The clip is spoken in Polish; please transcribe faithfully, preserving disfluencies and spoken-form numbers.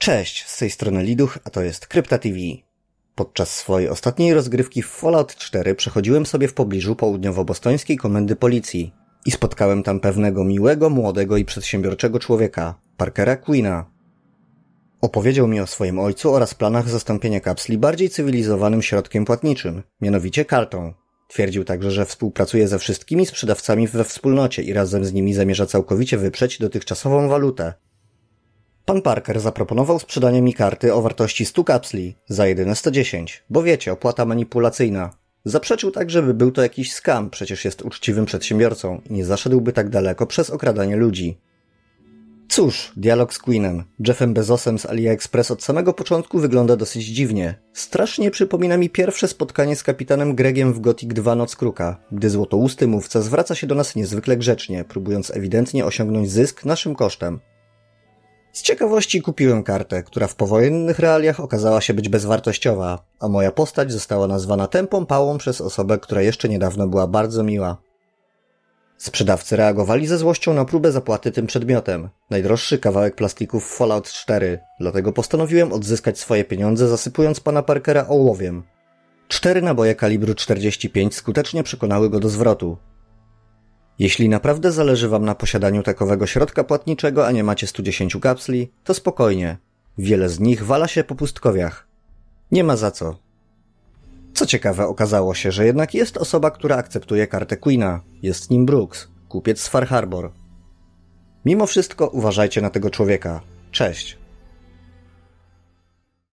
Cześć, z tej strony Liduch, a to jest Krypta T V. Podczas swojej ostatniej rozgrywki w Fallout cztery przechodziłem sobie w pobliżu południowo-bostońskiej komendy policji i spotkałem tam pewnego miłego, młodego i przedsiębiorczego człowieka, Parkera Queena. Opowiedział mi o swoim ojcu oraz planach zastąpienia kapsli bardziej cywilizowanym środkiem płatniczym, mianowicie kartą. Twierdził także, że współpracuje ze wszystkimi sprzedawcami we wspólnocie i razem z nimi zamierza całkowicie wyprzeć dotychczasową walutę. Pan Parker zaproponował sprzedanie mi karty o wartości stu kapsli za jedyne sto dziesięć, bo wiecie, opłata manipulacyjna. Zaprzeczył także, by był to jakiś skam, przecież jest uczciwym przedsiębiorcą i nie zaszedłby tak daleko przez okradanie ludzi. Cóż, dialog z Queenem, Jeffem Bezosem z AliExpress od samego początku wygląda dosyć dziwnie. Strasznie przypomina mi pierwsze spotkanie z kapitanem Gregiem w Gothic dwa Noc Kruka, gdy złotousty mówca zwraca się do nas niezwykle grzecznie, próbując ewidentnie osiągnąć zysk naszym kosztem. Z ciekawości kupiłem kartę, która w powojennych realiach okazała się być bezwartościowa, a moja postać została nazwana tępą pałą przez osobę, która jeszcze niedawno była bardzo miła. Sprzedawcy reagowali ze złością na próbę zapłaty tym przedmiotem. Najdroższy kawałek plastiku w Fallout cztery, dlatego postanowiłem odzyskać swoje pieniądze, zasypując pana Parkera ołowiem. Cztery naboje kalibru czterdzieści pięć skutecznie przekonały go do zwrotu. Jeśli naprawdę zależy wam na posiadaniu takowego środka płatniczego, a nie macie stu dziesięciu kapsli, to spokojnie. Wiele z nich wala się po pustkowiach. Nie ma za co. Co ciekawe, okazało się, że jednak jest osoba, która akceptuje kartę Queena. Jest nim Brooks, kupiec z Far Harbor. Mimo wszystko uważajcie na tego człowieka. Cześć.